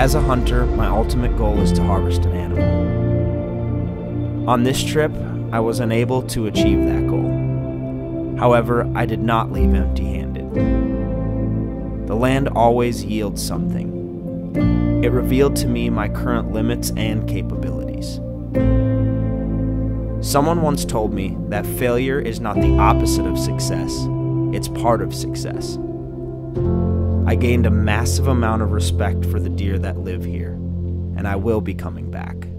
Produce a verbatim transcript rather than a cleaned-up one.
As a hunter, my ultimate goal is to harvest an animal. On this trip, I was unable to achieve that goal. However, I did not leave empty-handed. The land always yields something. It revealed to me my current limits and capabilities. Someone once told me that failure is not the opposite of success, it's part of success. I gained a massive amount of respect for the deer that live here, and I will be coming back.